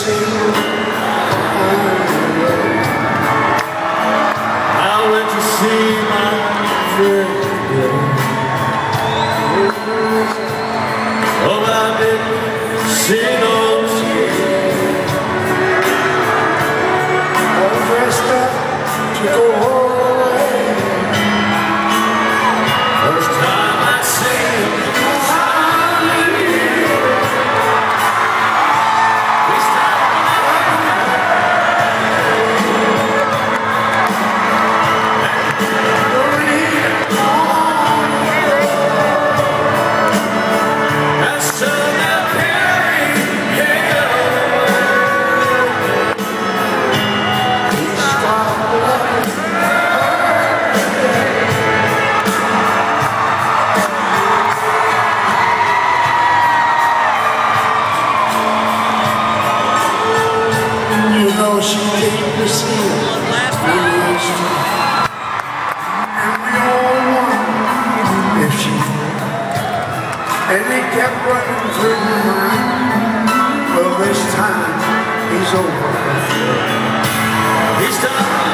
sing. I went to see my friend. Oh, but I didn't see no tears. All dressed up to go away. First time I see him, she came to see him. And we all wondered if she did. And he kept running through my mind. Well, this time he's over. he's done.